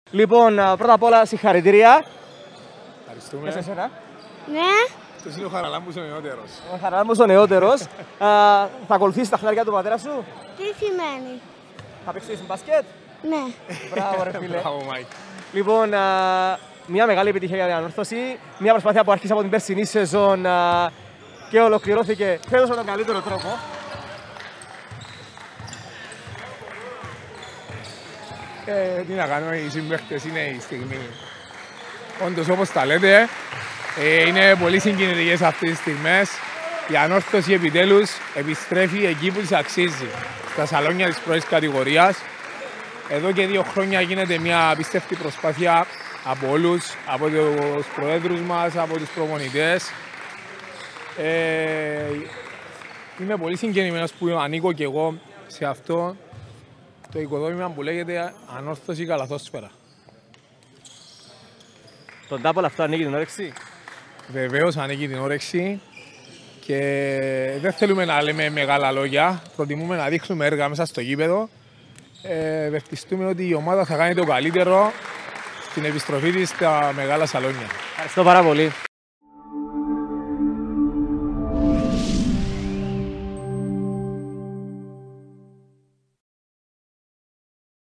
Λοιπόν, πρώτα απ' όλα συγχαρητήρια. Ευχαριστούμε. Σε εσένα. Ναι. Αυτός είναι ο Χαραλάμπους ο νεότερος. Ο Χαραλάμπους ο νεότερος. Θα ακολουθήσεις τα χνάρια του πατέρα σου. Τι σημαίνει? Θα παίξεις μπάσκετ. Ναι. Μπράβο ρε φίλε. Μπράβο, Μάικ. Λοιπόν, μια μεγάλη επιτυχία για την Ανόρθωση. Μια προσπάθεια που άρχισε από την περσινή σεζόν και ολοκληρώθηκε φέτος με τον καλύτερο τρόπο. Τι να κάνουμε, οι συμπαίχτες είναι η στιγμή. Όντως, όπως τα λέτε, είναι πολύ συγκινητικές αυτές τις στιγμές. Η Ανόρθωση επιτέλους επιστρέφει εκεί που της αξίζει, στα σαλόνια της πρώτης κατηγορίας. Εδώ και 2 χρόνια γίνεται μια απίστευτη προσπάθεια από όλους, από τους προέδρους μας, από τους προπονητές. Είμαι πολύ συγκινημένος που ανήκω και εγώ σε αυτό το οικοδόμημα που λέγεται Ανόρθωση Καλαθόσφαιρα. Τον Τάπολ αυτό ανοίγει την όρεξη. Βεβαίως ανοίγει την όρεξη και δεν θέλουμε να λέμε μεγάλα λόγια. Προτιμούμε να δείχνουμε έργα μέσα στο γήπεδο. Ευελπιστούμε ότι η ομάδα θα κάνει το καλύτερο στην επιστροφή της στα μεγάλα σαλόνια. Ευχαριστώ πάρα πολύ.